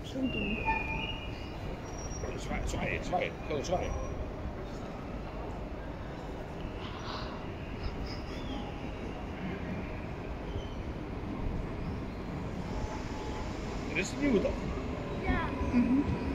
zo doen. Zwaaien. Gewoon zwaaien. Dit is de nieuwe toch? Ja.